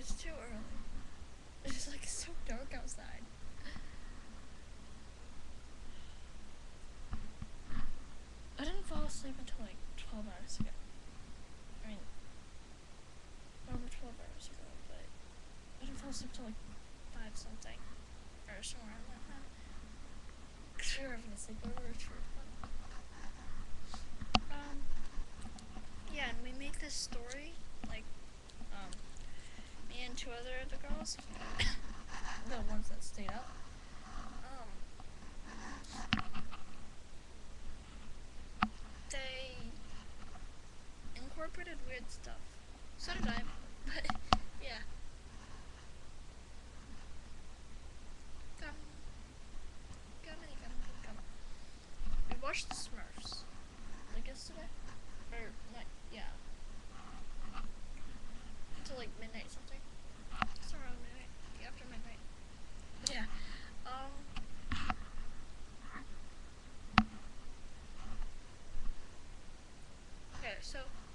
It's too early. It's like so dark outside. I didn't fall asleep until like 12 hours ago. I mean, over 12 hours ago, but I didn't fall asleep until like 5 something. Or somewhere around that time. Because we were having a sleepover, which was fun. Yeah, and we made this story, like, me and two other of the girls, the ones that stayed up, they incorporated weird stuff. So did I, but, yeah. We watched the Smurfs, like yesterday, or, like, yeah, until like midnight something. It's around midnight, after midnight. Yeah. Okay, so